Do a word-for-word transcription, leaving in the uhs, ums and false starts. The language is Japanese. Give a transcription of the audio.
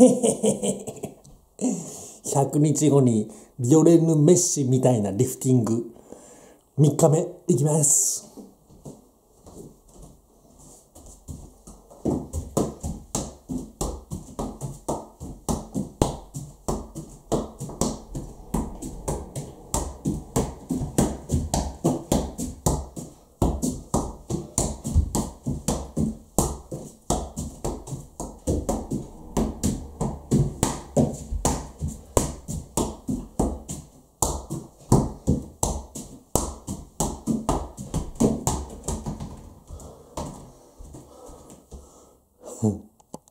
ひゃくにちごにビオレヌ・メッシみたいなリフティングみっかめいきます。